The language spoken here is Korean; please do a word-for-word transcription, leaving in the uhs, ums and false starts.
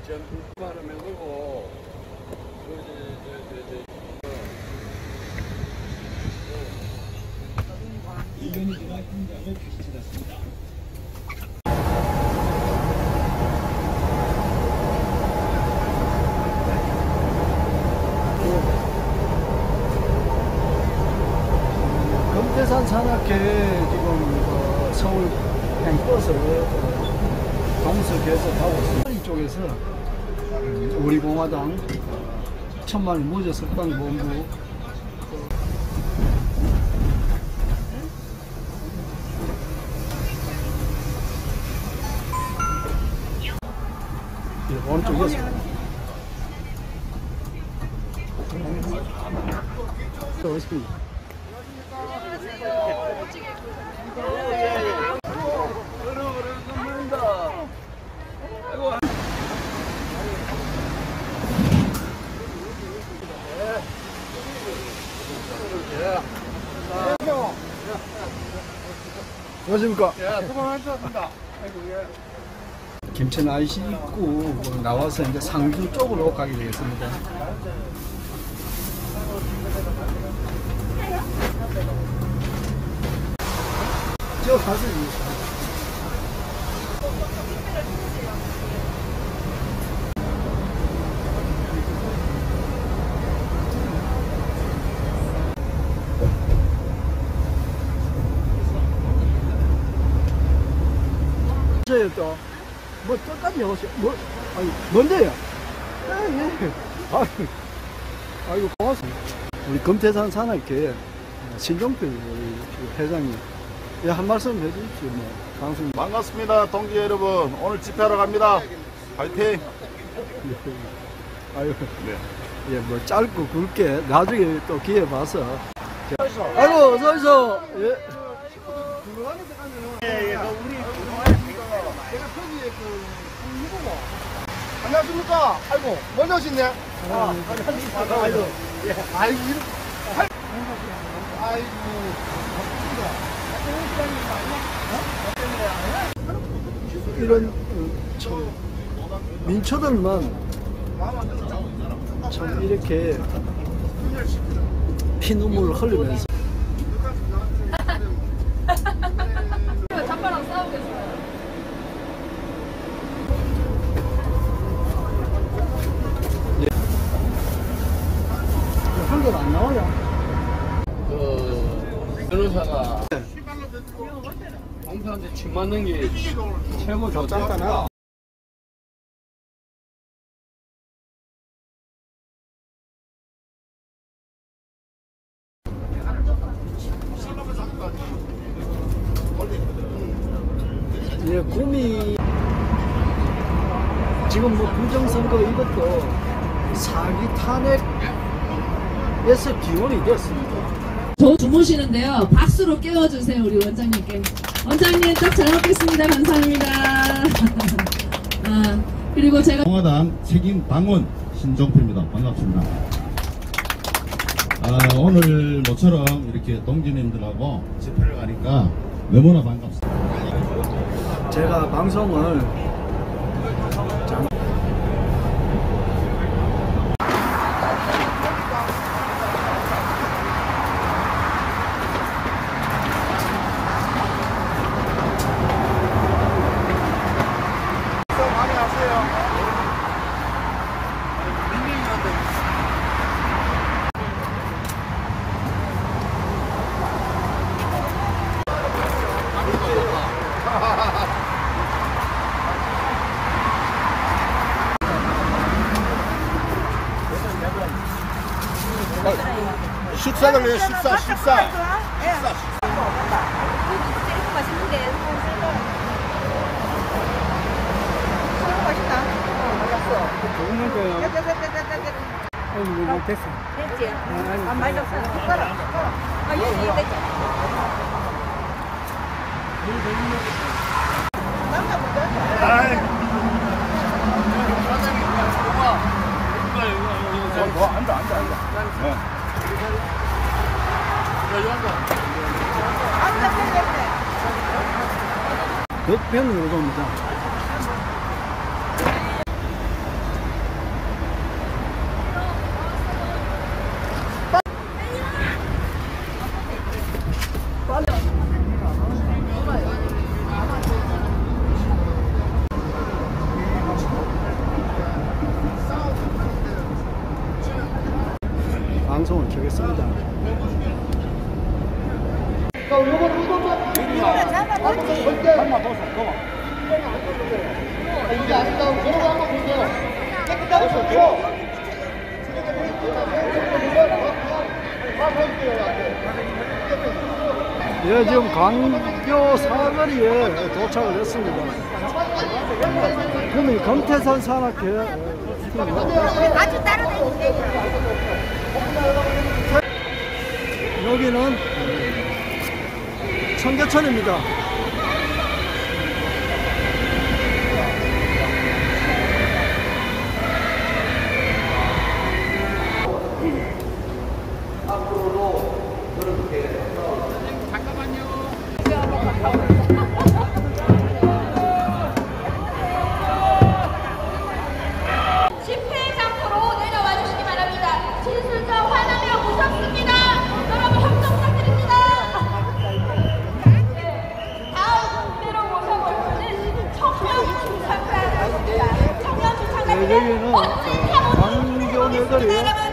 바람에 그거 이견이 지나 현장을 다시 찾았습니다. 금태산 산악회 지금 어, 서울 행버스 동석에서 가고 있습니다. 이쪽에서 우리 공화당 천만리 무저석방본부 예, 오른쪽에서 오십니다. 안녕하십니까? 예, 수고하셨습니다. 김천 아이씨 입구 나와서 이제 상주 쪽으로 가게 되겠습니다. 저 가서 저요 또 뭐 끝까지 오세요. 뭐 아니 뭔데요? 아, 예. 아유, 아이고 고맙습니다. 우리 금태산 산악회 신종필 우리 회장님, 예, 한 말씀 해주십시오. 뭐 강수님. 반갑습니다, 동지 여러분. 오늘 집회하러 갑니다. 파이팅. 아유, 네. 예, 뭐 짧고 굵게 나중에 또 기회 봐서. 아이고 어서 오세요. 예. 안녕하십니까? 아이고, 먼저 오셨네. 아, 안녕하십니까? 아이고, 예. 아이고, 이렇게. 아이고, 이런 어, 참 민초들만 참 이렇게 피눈물을 흘리면서 잠바랑 싸우겠어요. 한글 안 나와요. 그 변호사가 공사한테 침 맞는 게 최고 좋잖아. 예, 구미 지금 뭐 부정선거 이것도 사기 탄핵에서 기원이 됐습니다. 저 주무시는데요. 박수로 깨워주세요, 우리 원장님께. 원장님 딱 잘 먹겠습니다. 감사합니다. 아, 그리고 제가 공화당 책임 당원 신종필입니다. 반갑습니다. 아, 오늘 모처럼 이렇게 동지님들하고 집회를 가니까 너무나 반갑습니다. 제가 방송을 장... 식사를 해요, 식사, 식사. 식사. 맛있는데. 맛있다. 맛있어. 좋은 거예요. 아이고, 뭐 됐어. 됐지? 아, 많이 없어. 숟가락. 아, 여기 됐지? 남자 먼저. 아이. 뭐, 앉아, 앉아, 앉아. 네. 덕평 요소입니다. 하겠습니다. 예, 지금 광교 사거리에 도착을 했습니다. 구미 금태산 산악회 아주 따로 여기는 청계천입니다. 집회장소로 내려와 주시기 바랍니다. 진술자 화나며 무섭습니다. 여러분 협조 부탁드립니다. 네, 다음 무대로 모셔볼 분은 청년 주창가입니다. 청년 주창가 네, 여기는 광교 너거리